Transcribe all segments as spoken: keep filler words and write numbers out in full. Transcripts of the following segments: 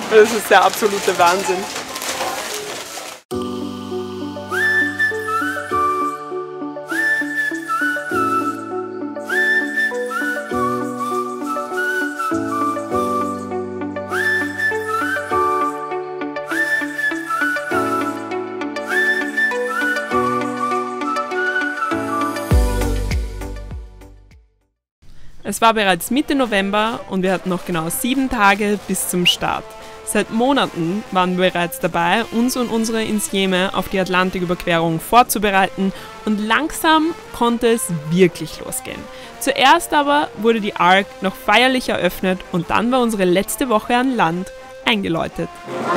Das ist der absolute Wahnsinn. Es war bereits Mitte November und wir hatten noch genau sieben Tage bis zum Start. Seit Monaten waren wir bereits dabei, uns und unsere Insieme auf die Atlantiküberquerung vorzubereiten und langsam konnte es wirklich losgehen. Zuerst aber wurde die Ark noch feierlich eröffnet und dann war unsere letzte Woche an Land eingeläutet.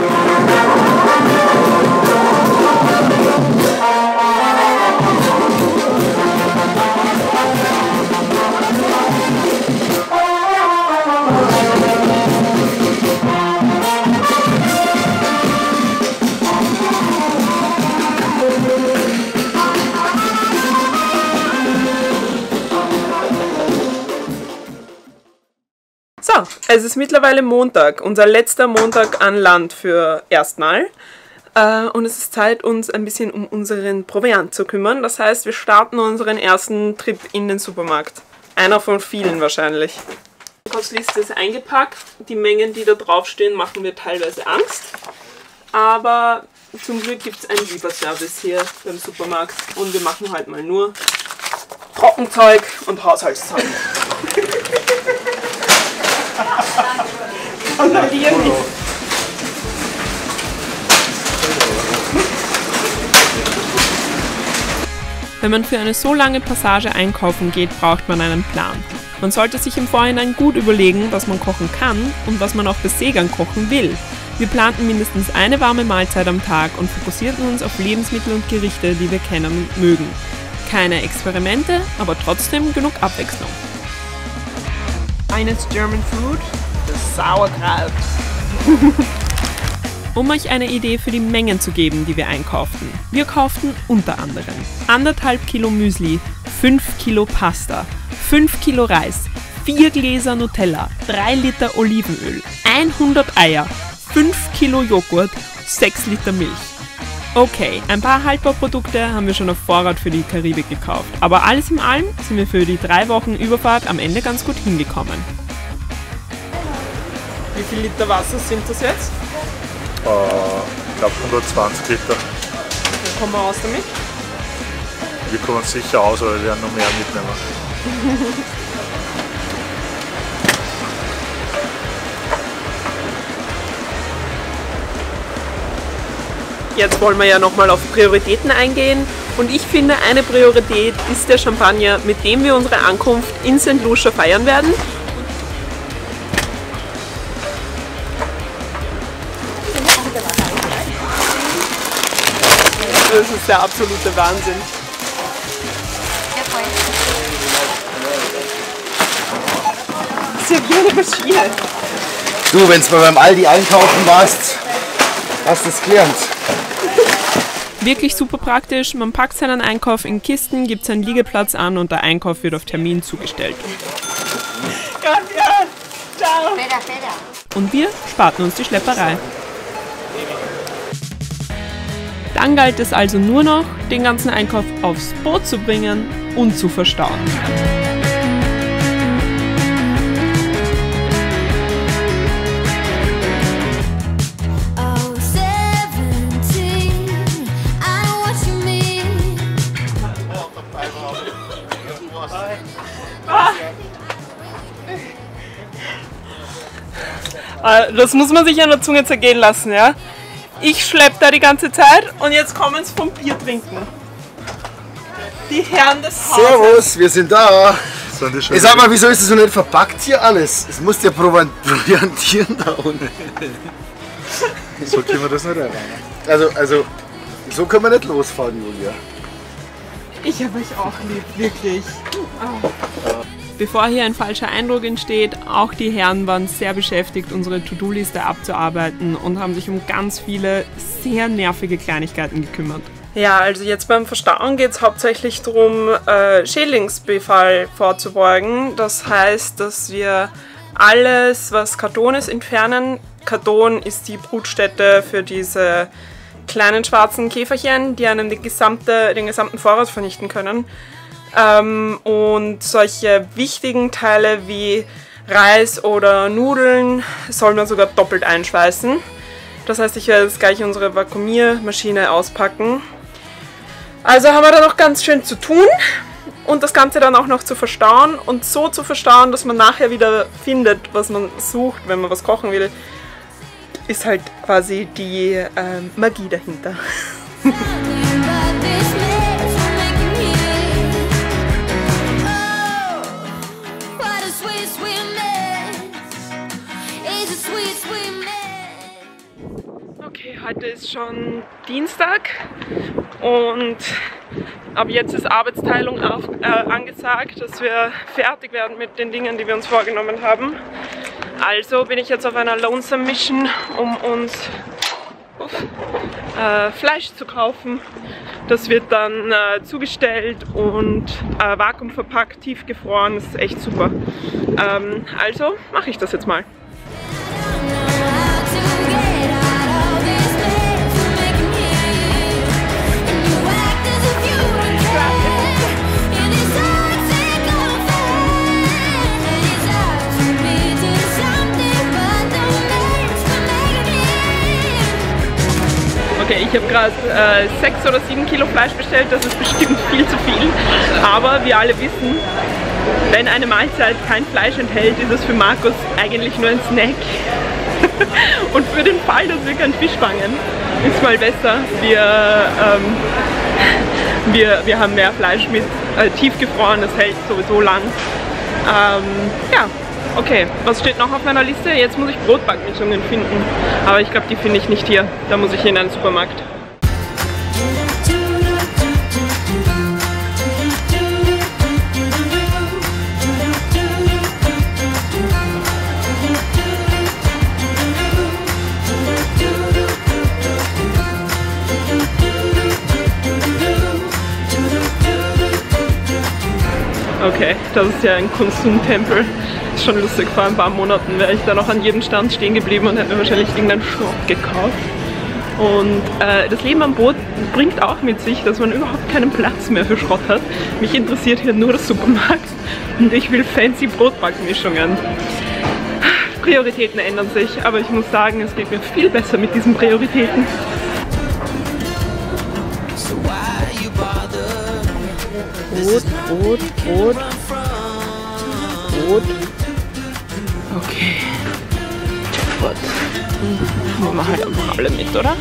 So, es ist mittlerweile Montag, unser letzter Montag an Land für erstmal. Äh, und es ist Zeit, uns ein bisschen um unseren Proviant zu kümmern. Das heißt, wir starten unseren ersten Trip in den Supermarkt. Einer von vielen wahrscheinlich. Die Einkaufsliste ist eingepackt. Die Mengen, die da draufstehen, machen mir teilweise Angst. Aber zum Glück gibt es einen Lieferservice hier beim Supermarkt. Und wir machen heute mal nur Trockenzeug und Haushaltszeug. Kontrollieren nicht. Wenn man für eine so lange Passage einkaufen geht, braucht man einen Plan. Man sollte sich im Vorhinein gut überlegen, was man kochen kann und was man auch bei Seegern kochen will. Wir planten mindestens eine warme Mahlzeit am Tag und fokussierten uns auf Lebensmittel und Gerichte, die wir kennen und mögen. Keine Experimente, aber trotzdem genug Abwechslung. Eines German Food, das Sauerkraut. Um euch eine Idee für die Mengen zu geben, die wir einkauften. Wir kauften unter anderem anderthalb Kilo Müsli, fünf Kilo Pasta, fünf Kilo Reis, vier Gläser Nutella, drei Liter Olivenöl, hundert Eier, fünf Kilo Joghurt, sechs Liter Milch. Okay, ein paar Haltbarprodukte haben wir schon auf Vorrat für die Karibik gekauft, aber alles in allem sind wir für die drei Wochen Überfahrt am Ende ganz gut hingekommen. Wie viel Liter Wasser sind das jetzt? Uh, ich glaube hundertzwanzig Liter. Wie kommen wir aus damit? Wir kommen sicher aus, aber wir werden noch mehr mitnehmen. Jetzt wollen wir ja nochmal auf Prioritäten eingehen und ich finde, eine Priorität ist der Champagner, mit dem wir unsere Ankunft in Sankt Lucia feiern werden. Das ist der absolute Wahnsinn. Das ist ja wie eine Maschine. Du, wenn du mal beim Aldi einkaufen warst, hast du es gelernt. Wirklich super praktisch, man packt seinen Einkauf in Kisten, gibt seinen Liegeplatz an und der Einkauf wird auf Termin zugestellt. Katja, ciao. Und wir sparten uns die Schlepperei. Dann galt es also nur noch, den ganzen Einkauf aufs Boot zu bringen und zu verstauen. Das muss man sich an der Zunge zergehen lassen, ja? Ich schlepp da die ganze Zeit und jetzt kommen sie vom Bier trinken. Die Herren des Hauses. Servus, wir sind da. Sind die Ich sag mal, wieso ist das so nicht verpackt hier alles? Es muss ja proviantieren da unten. So können wir das nicht erreichen. Also, also, so können wir nicht losfahren, Julia. Ich hab euch auch lieb, wirklich. Oh. Bevor hier ein falscher Eindruck entsteht, auch die Herren waren sehr beschäftigt, unsere To-Do-Liste abzuarbeiten und haben sich um ganz viele sehr nervige Kleinigkeiten gekümmert. Ja, also jetzt beim Verstauen geht es hauptsächlich darum, äh, Schädlingsbefall vorzubeugen. Das heißt, dass wir alles, was Karton ist, entfernen. Karton ist die Brutstätte für diese kleinen schwarzen Käferchen, die einem die gesamte, den gesamten Vorrat vernichten können. Ähm, und solche wichtigen Teile wie Reis oder Nudeln soll man sogar doppelt einschweißen. Das heißt, ich werde jetzt gleich unsere Vakuumiermaschine auspacken. Also haben wir da noch ganz schön zu tun und das Ganze dann auch noch zu verstauen und so zu verstauen, dass man nachher wieder findet, was man sucht, wenn man was kochen will, ist halt quasi die ähm, Magie dahinter. Okay, heute ist schon Dienstag und ab jetzt ist Arbeitsteilung auf, äh, angesagt, dass wir fertig werden mit den Dingen, die wir uns vorgenommen haben. Also bin ich jetzt auf einer Lonesome Mission, um uns uff, äh, Fleisch zu kaufen. Das wird dann äh, zugestellt und äh, vakuumverpackt, tiefgefroren. Das ist echt super. Ähm, also mache ich das jetzt mal. Okay, ich habe gerade äh, sechs oder sieben Kilo Fleisch bestellt, das ist bestimmt viel zu viel. Aber wir alle wissen, wenn eine Mahlzeit kein Fleisch enthält, ist es für Markus eigentlich nur ein Snack. Und für den Fall, dass wir keinen Fisch fangen, ist mal besser. Wir, ähm, wir, wir haben mehr Fleisch mit äh, tiefgefroren, das hält sowieso lang. Ähm, ja. Okay, was steht noch auf meiner Liste? Jetzt muss ich Brotbackmischungen finden. Aber ich glaube, die finde ich nicht hier. Da muss ich in einen Supermarkt. Okay, das ist ja ein Konsumtempel. Ist schon lustig, vor ein paar Monaten wäre ich da noch an jedem Stand stehen geblieben und hätte mir wahrscheinlich irgendeinen Schrott gekauft. Und äh, das Leben am Boot bringt auch mit sich, dass man überhaupt keinen Platz mehr für Schrott hat. Mich interessiert hier nur der Supermarkt und ich will fancy Brotbackmischungen. Prioritäten ändern sich, aber ich muss sagen, es geht mir viel besser mit diesen Prioritäten. Brot, Brot, Brot, Brot. Okay. Gut. Nehmen wir halt einfach alle mit, oder?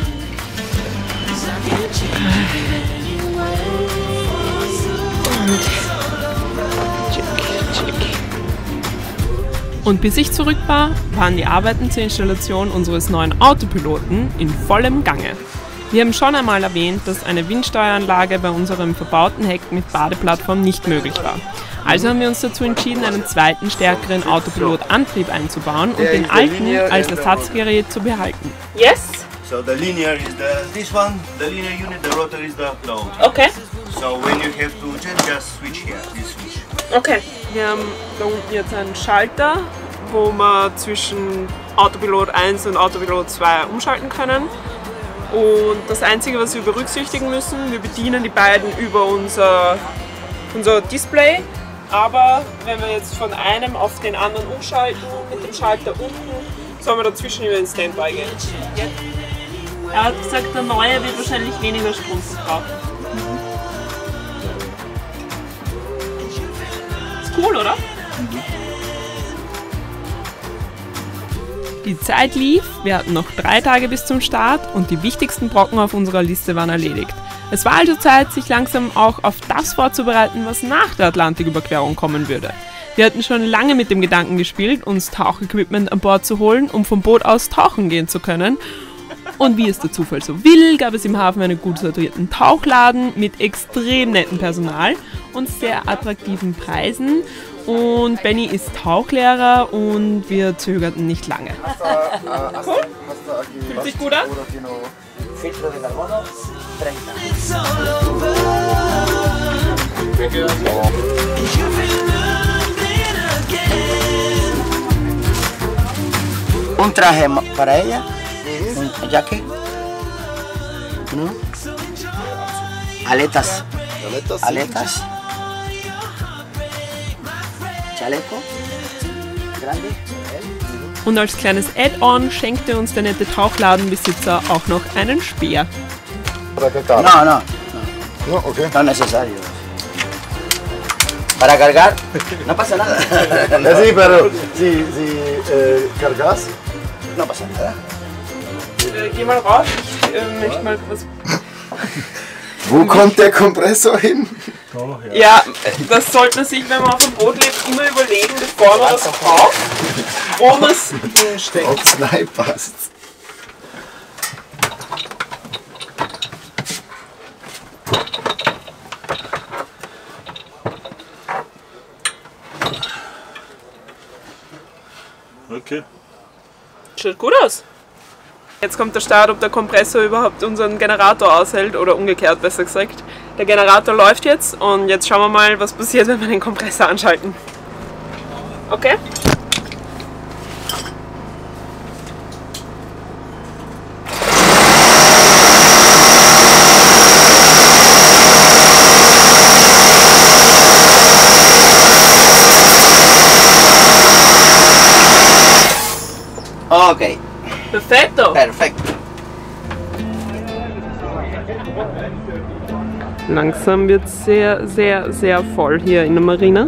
Und check, check. Und bis ich zurück war, waren die Arbeiten zur Installation unseres neuen Autopiloten in vollem Gange. Wir haben schon einmal erwähnt, dass eine Windsteueranlage bei unserem verbauten Heck mit Badeplattform nicht möglich war. Also haben wir uns dazu entschieden, einen zweiten, stärkeren Autopilot-Antrieb einzubauen und den alten als Ersatzgerät zu behalten. Yes? So the linear is the this one, the linear unit, the rotor is the load. Okay. So when you have to change, just switch here, this switch. Okay. Wir haben da unten jetzt einen Schalter, wo wir zwischen Autopilot eins und Autopilot zwei umschalten können. Und das Einzige, was wir berücksichtigen müssen, wir bedienen die beiden über unser, unser Display. Aber wenn wir jetzt von einem auf den anderen umschalten, mit dem Schalter unten, sollen wir dazwischen über den Standby gehen. Er hat gesagt, der neue wird wahrscheinlich weniger Strom verbrauchen. Ist cool, oder? Die Zeit lief, wir hatten noch drei Tage bis zum Start und die wichtigsten Brocken auf unserer Liste waren erledigt. Es war also Zeit, sich langsam auch auf das vorzubereiten, was nach der Atlantiküberquerung kommen würde. Wir hatten schon lange mit dem Gedanken gespielt, uns Tauchequipment an Bord zu holen, um vom Boot aus tauchen gehen zu können. Und wie es der Zufall so will, gab es im Hafen einen gut sortierten Tauchladen mit extrem nettem Personal und sehr attraktiven Preisen. Und Benny ist Tauchlehrer und wir zögerten nicht lange. Cool? Fühlt sich gut an? un traje para ella, un jacket, ¿no? Aletas, Aletas, aletas, chaleco, grande. Und als kleines Add-on schenkte uns der nette Tauchladenbesitzer auch noch einen Speer. Para cargar. No, no, No, okay. no es necesario. Para cargar, no pasa nada. Ja, sí, pero si, si äh, cargas. No pasa nada. Äh, geh mal raus, ich äh, möchte mal was. Wo kommt der Kompressor hin? Oh, ja. Ja, das sollte man sich, wenn man auf dem Boot lebt, immer überlegen, bevor man das kauft, wo man es hinsteckt. Ob es reinpasst. Okay. Schaut gut aus. Jetzt kommt der Start, ob der Kompressor überhaupt unseren Generator aushält oder umgekehrt, besser gesagt. Der Generator läuft jetzt und jetzt schauen wir mal, was passiert, wenn wir den Kompressor anschalten. Okay? Ok, Perfetto! perfecto. Langsam wird es sehr, sehr, sehr voll hier in der Marina.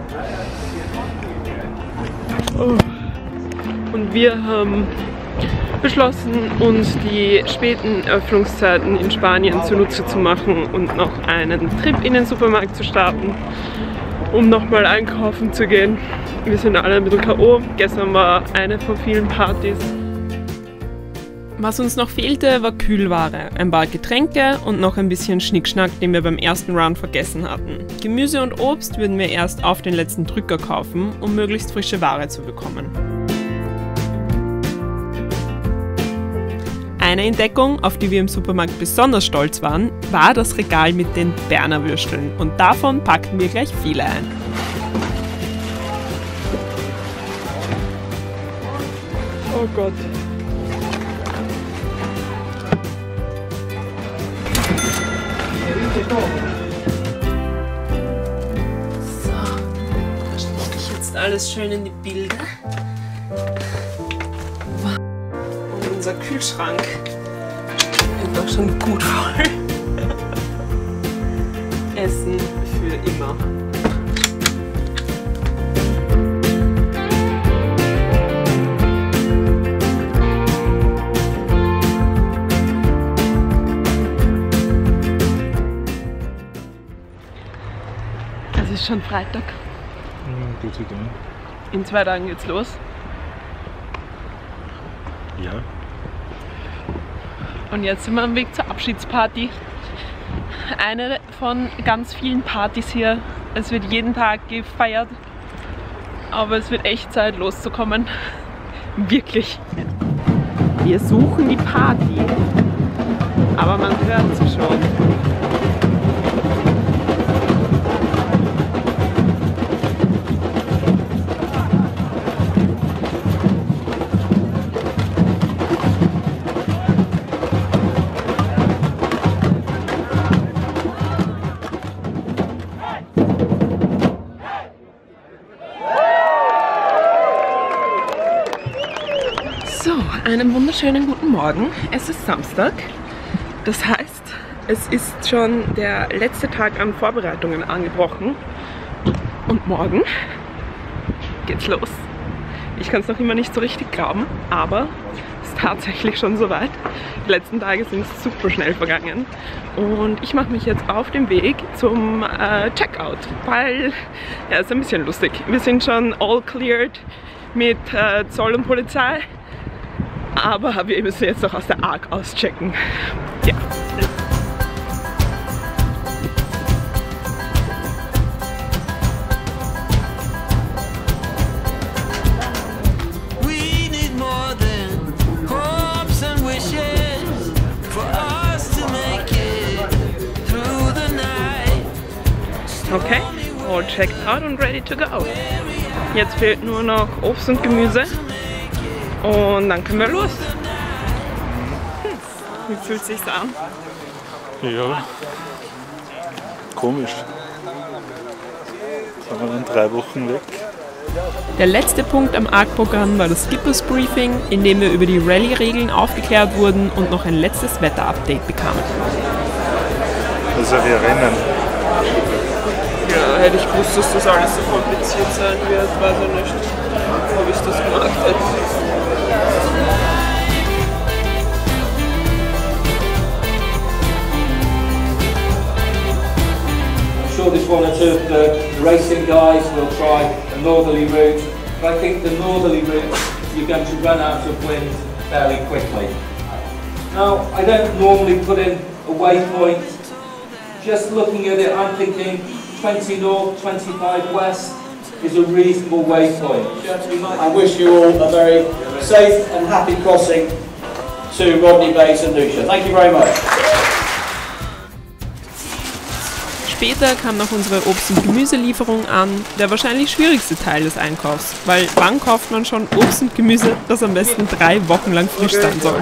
Oh. Und wir haben beschlossen, uns die späten Öffnungszeiten in Spanien zunutze zu machen und noch einen Trip in den Supermarkt zu starten, um nochmal einkaufen zu gehen. Wir sind alle ein bisschen K O Gestern war eine von vielen Partys. Was uns noch fehlte, war Kühlware, ein paar Getränke und noch ein bisschen Schnickschnack, den wir beim ersten Run vergessen hatten. Gemüse und Obst würden wir erst auf den letzten Drücker kaufen, um möglichst frische Ware zu bekommen. Eine Entdeckung, auf die wir im Supermarkt besonders stolz waren, war das Regal mit den Berner Würsteln und davon packten wir gleich viele ein. Oh Gott. So, da stecke ich jetzt alles schön in die Bilder. Und unser Kühlschrank wird doch schon gut voll. Essen für immer. Es ist schon Freitag. Hm, gut zu tun. In zwei Tagen geht's los. Ja. Und jetzt sind wir am Weg zur Abschiedsparty. Eine von ganz vielen Partys hier. Es wird jeden Tag gefeiert. Aber es wird echt Zeit loszukommen. Wirklich. Wir suchen die Party. Aber man hört sie schon. So, einen wunderschönen guten Morgen. Es ist Samstag. Das heißt, es ist schon der letzte Tag an Vorbereitungen angebrochen. Und morgen geht's los. Ich kann es noch immer nicht so richtig glauben, aber es ist tatsächlich schon soweit. Die letzten Tage sind super schnell vergangen. Und ich mache mich jetzt auf den Weg zum äh, Checkout, weil, ja, ist ein bisschen lustig. Wir sind schon all cleared mit äh, Zoll und Polizei. Aber wir müssen jetzt noch aus der Ark auschecken. Ja. Okay, all checked out und ready to go. Jetzt fehlt nur noch Obst und Gemüse. Und dann können wir los. Hm. Wie fühlt es sich an? Ja, komisch. Sind wir dann drei Wochen weg. Der letzte Punkt am Arc-Programm war das Skippers Briefing, in dem wir über die Rallye-Regeln aufgeklärt wurden und noch ein letztes Wetter-Update bekamen. Also wir rennen. Ja, hätte ich gewusst, dass das alles so kompliziert sein wird, weiß ich nicht, ob ich das gemacht hätte. Shortest one or two of the racing guys will try a northerly route, but I think the northerly route you're going to run out of wind fairly quickly. Now, I don't normally put in a waypoint. Just looking at it, I'm thinking twenty north, twenty-five west is a reasonable waypoint. I wish you all a very safe and happy crossing to Rodney Bay, Saint Lucia. Thank you very much. Später kam noch unsere Obst- und Gemüselieferung an, der wahrscheinlich schwierigste Teil des Einkaufs, weil wann kauft man schon Obst und Gemüse, das am besten drei Wochen lang frisch sein soll?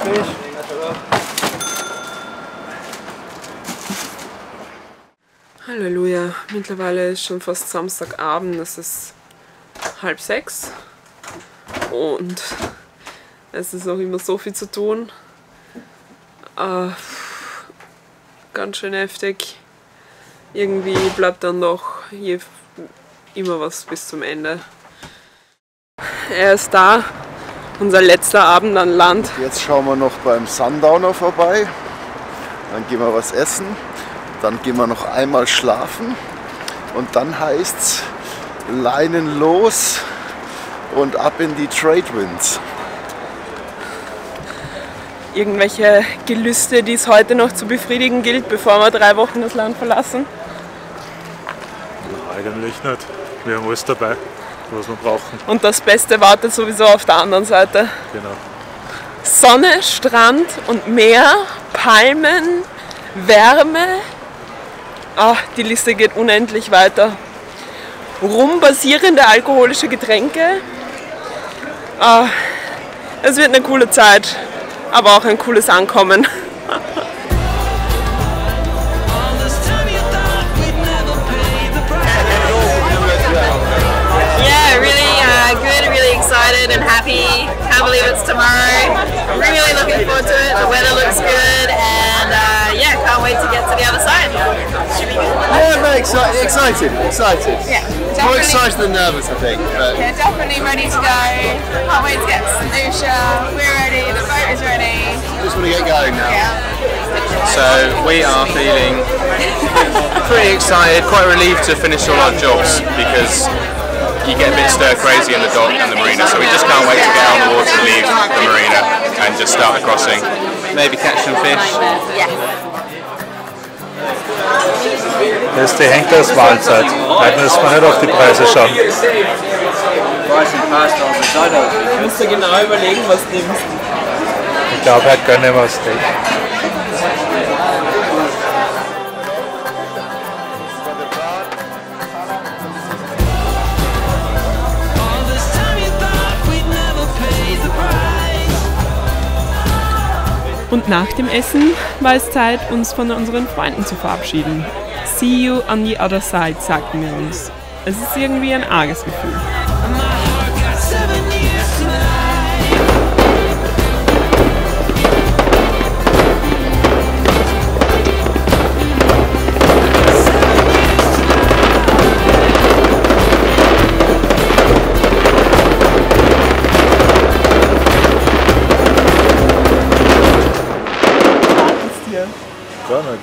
Halleluja, mittlerweile ist schon fast Samstagabend, es ist halb sechs und es ist noch immer so viel zu tun. Äh, ganz schön heftig. Irgendwie bleibt dann doch hier immer was bis zum Ende. Er ist da, unser letzter Abend an Land. Jetzt schauen wir noch beim Sundowner vorbei. Dann gehen wir was essen. Dann gehen wir noch einmal schlafen. Und dann heißt es Leinen los und ab in die Trade Winds. Irgendwelche Gelüste, die es heute noch zu befriedigen gilt, bevor wir drei Wochen das Land verlassen? Eigentlich nicht. Wir haben alles dabei, was wir brauchen. Und das Beste wartet sowieso auf der anderen Seite. Genau. Sonne, Strand und Meer, Palmen, Wärme. Ach, die Liste geht unendlich weiter. Rum-basierende alkoholische Getränke. Ah, es wird eine coole Zeit, aber auch ein cooles Ankommen. Yeah, really uh, good, really excited and happy. Can't believe it's tomorrow. Really looking forward to it. The weather looks good and uh, yeah, can't wait to get to the other side. Should be good. Yeah, very excited, excited, excited. Yeah, More definitely. excited than nervous, I think. But Yeah, definitely ready to go. Can't wait to get to Saint Lucia. We're ready, the boat is ready. just want to get going now. Yeah. So we are feeling pretty excited, quite relieved to finish all our jobs because you get a bit stir crazy in the dock and the marina, so we just can't wait to get out on the water and leave the marina and just start the crossing. Maybe catch some fish. Yes. Das ist die Henkersmahlzeit. Heute müssen wir nicht auf die Preise schauen. Du musst dir genau überlegen, was du nimmst. Ich glaube, heute gönnen wir Steak. Und nach dem Essen war es Zeit, uns von unseren Freunden zu verabschieden. See you on the other side, sagten wir uns. Es ist irgendwie ein arges Gefühl. Gar nicht.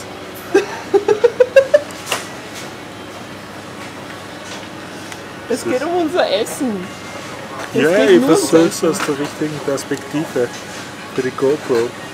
Es geht um unser Essen. Es Ja, geht ich nur ums versuche es Essen. aus der richtigen Perspektive für die GoPro.